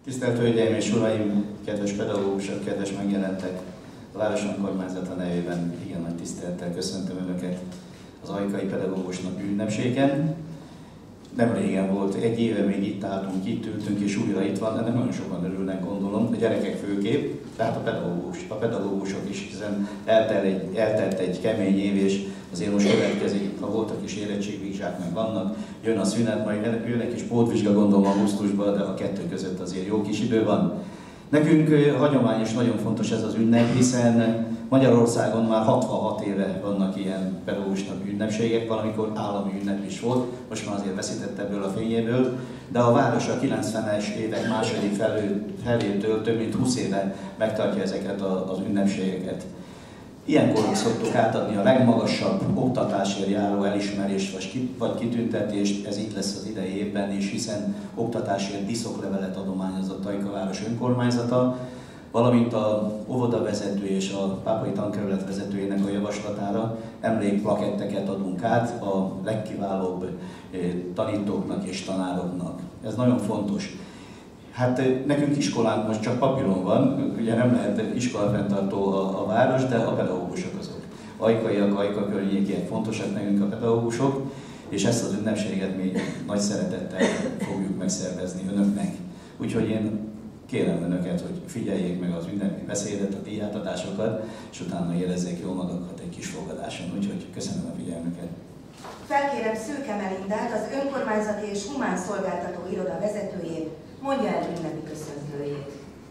Tisztelt Hölgyeim és Uraim, kedves pedagógusok, kedves megjelentek! A Város Önkormányzata nevében igen nagy tisztelettel köszöntöm Önöket az Ajkai Pedagógusnak ünnepségen. Nem régen volt, egy éve még itt álltunk, itt ültünk és újra itt van, de nem nagyon sokan örülnek, gondolom, a gyerekek főképp, tehát a pedagógusok is, hiszen eltelt egy kemény év, és azért most következik, ha voltak is érettségvizsgák, meg vannak, jön a szünet, majd jönnek is pótvizsga, gondolom augusztusban, de a kettő között azért jó kis idő van. Nekünk hagyomány és nagyon fontos ez az ünnep, hiszen Magyarországon már 66 éve vannak ilyen pedagógusnak ünnepségek, valamikor állami ünnep is volt, most már azért veszített ebből a fényéből, de a város a 90-es évek második felétől több mint 20 éve megtartja ezeket az ünnepségeket. Ilyenkor szoktuk átadni a legmagasabb oktatásért járó elismerést vagy kitüntetést, ez így lesz az idei évben is, hiszen oktatásért diszoklevelet adományozott Ajka város önkormányzata, valamint a óvodavezető és a pápai tankerület vezetőjének a javaslatára emlékplaketteket adunk át a legkiválóbb tanítóknak és tanároknak. Ez nagyon fontos. Hát nekünk iskolánk most csak papíron van, ugye nem lehet iskolafenntartó a város, de a pedagógusok azok. Ajkaiak, Ajka környékiek fontosak nekünk a pedagógusok, és ezt az ünnepséget még nagy szeretettel fogjuk megszervezni Önöknek. Úgyhogy én kérem Önöket, hogy figyeljék meg az ünnepi beszédet, a díjátadásokat, és utána érezzék jól magukat egy kis fogadáson. Úgyhogy köszönöm a figyelmüket. Felkérem Szőke Melindát, az Önkormányzati és Humán Szolgáltató Iroda vezetőjét, mondja el ünnepi köszöntőjét.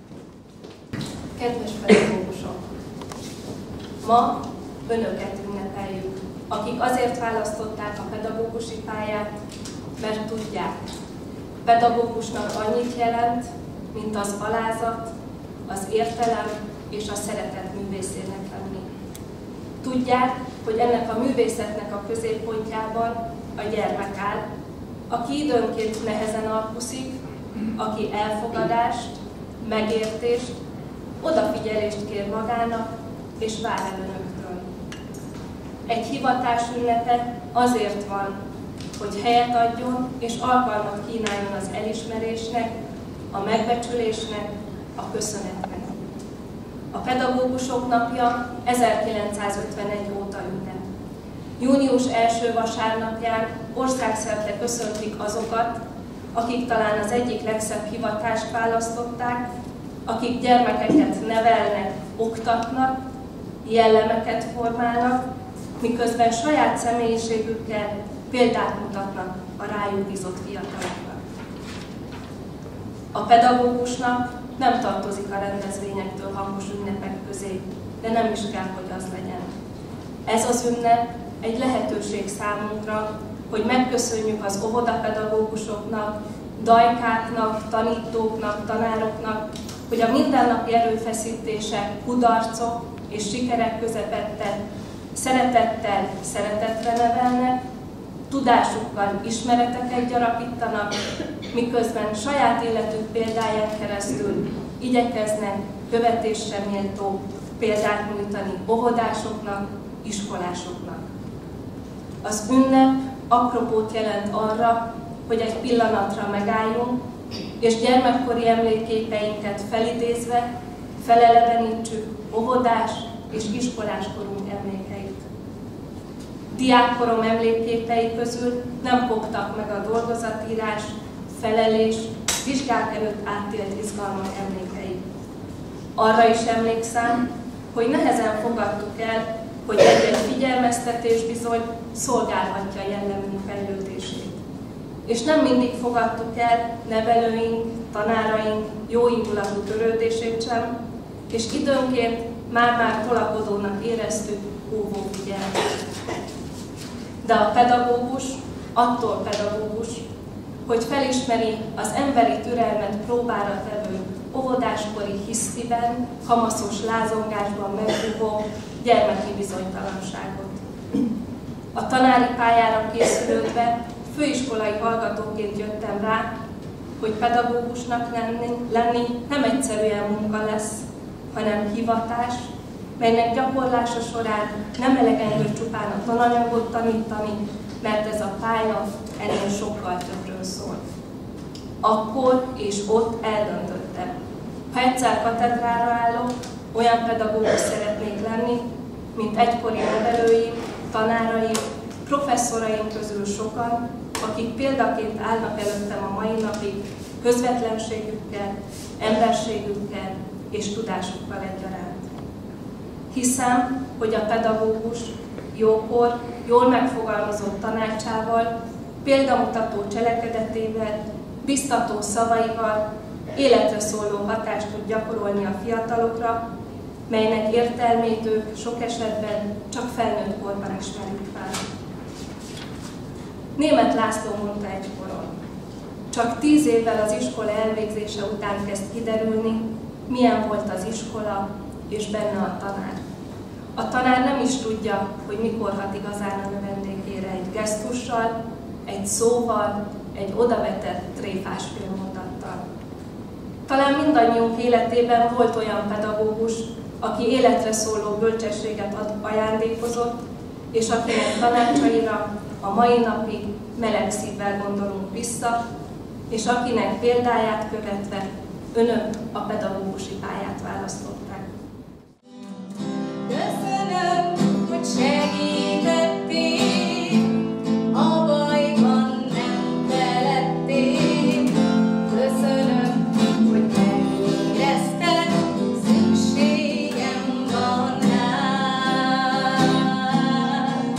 Kedves pedagógusok! Ma Önöket ünnepeljük, akik azért választották a pedagógusi pályát, mert tudják, pedagógusnak annyit jelent, mint az alázat, az értelem és a szeretet művészének lenni. Tudják, hogy ennek a művészetnek a középpontjában a gyermek áll, aki időnként nehezen alkuszik, aki elfogadást, megértést, odafigyelést kér magának és vár el Önöktől. Egy hivatás ünnepe azért van, hogy helyet adjon és alkalmat kínáljon az elismerésnek, a megbecsülésnek, a köszönetnek. A Pedagógusok napja 1951 óta ünnep. Június első vasárnapján országszerte köszöntik azokat, akik talán az egyik legszebb hivatást választották, akik gyermekeket nevelnek, oktatnak, jellemeket formálnak, miközben saját személyiségükkel példát mutatnak a rájuk bízott fiataloknak. A pedagógusnak nem tartozik a rendezvényektől hangos ünnepek közé, de nem is kell, hogy az legyen. Ez az ünnep egy lehetőség számunkra, hogy megköszönjük az óvodapedagógusoknak, dajkáknak, tanítóknak, tanároknak, hogy a mindennapi erőfeszítések, kudarcok és sikerek közepette szeretettel szeretetre nevelnek, tudásukkal ismereteket gyarapítanak, miközben saját életük példáján keresztül igyekeznek követésre méltó példát nyújtani óvodásoknak, iskolásoknak. Az ünnep apropót jelent arra, hogy egy pillanatra megálljunk, és gyermekkori emlékképeinket felidézve felelevenítsük óvodás és iskoláskorunk emlékeit. Diákkorom emlékképei közül nem koptak meg a dolgozatírás, felelés, vizsgák előtt átélt izgalmak emlékei. Arra is emlékszem, hogy nehezen fogadtuk el, hogy egy-egy figyelmeztetés bizony szolgálhatja jellemünk fejlődését. És nem mindig fogadtuk el nevelőink, tanáraink jóindulatú törődését sem, és időnként már-már tolakodónak éreztük óvó figyelmet. De a pedagógus attól pedagógus, hogy felismeri az emberi türelmet próbára tevő óvodáskori hisztiben, kamaszos lázongásban megbúvó gyermeki bizonytalanságot. A tanári pályára készülődve főiskolai hallgatóként jöttem rá, hogy pedagógusnak lenni nem egyszerűen munka lesz, hanem hivatás, melynek gyakorlása során nem elegendő csupán a tananyagot tanítani, mert ez a pálya ennél sokkal többről szól. akkor és ott eldöntöttem. Ha egyszer katedrára állok, olyan pedagógus szeretnék lenni, mint egykori nevelőim, tanáraim, professzoraim közül sokan, akik példaként állnak előttem a mai napig közvetlenségükkel, emberségükkel és tudásukkal egyaránt. Hiszem, hogy a pedagógus jókor, jól megfogalmazott tanácsával, példamutató cselekedetével, biztató szavaival életre szóló hatást tud gyakorolni a fiatalokra, melynek értelmét ők sok esetben csak felnőtt korban ismerik fel. Németh László mondta egykoron: csak 10 évvel az iskola elvégzése után kezd kiderülni, milyen volt az iskola és benne a tanár. A tanár nem is tudja, hogy mikor hat igazán a növendékére egy gesztussal, egy szóval, egy odavetett tréfás félmondattal. Talán mindannyiunk életében volt olyan pedagógus, aki életre szóló bölcsességet ajándékozott, és akinek tanácsaira a mai napig meleg szívvel gondolunk vissza, és akinek példáját követve önök a pedagógusi pályát választották. Köszönöm, hogy segítettél, a bajban nem feledtél. Köszönöm, hogy megérezted, szükségem van rád.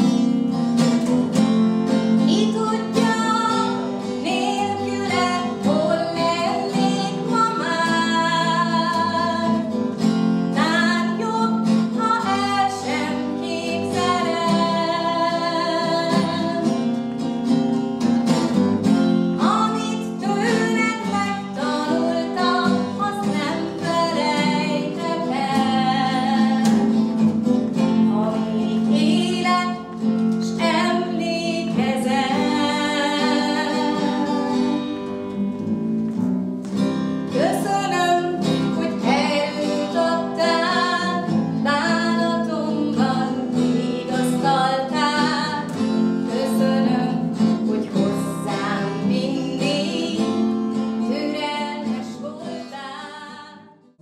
Ki tudja, nélküled hol lennék ma már. Talán jobb, ha el sem képzelem, amit tőled megtanultam, azt nem felejtek el. Amíg élek, s emlékezem. Köszönöm, hogy erőt adtál, bánatomban vigasztaltál. Köszönöm, hogy hozzám mindig türelmes voltál.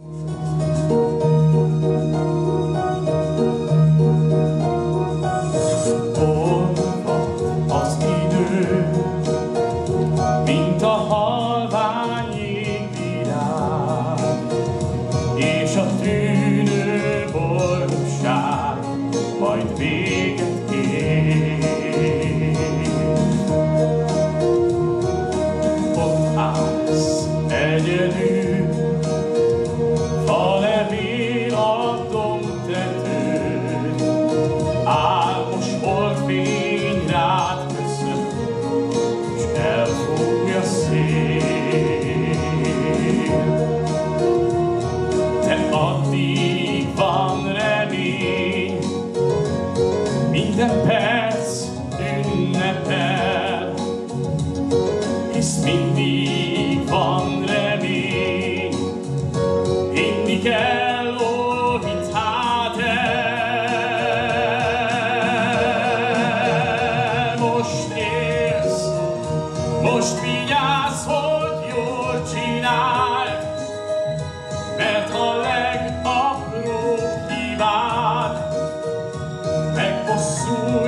Olvad az idő, mint a halvány jégvirág, és a tűnő boldogság majd véget ér. Ott állsz egyedül, falevél a dombtetőn, álmos holdfény rád köszön, s elfogja szél. De addig van remény, minden perc ünnepel, hisz mindig van remény, hinni kell, ó, hidd hát el. Most élsz, most vigyázz, hogy jól csináld, mert a legapróbb hibád megbosszul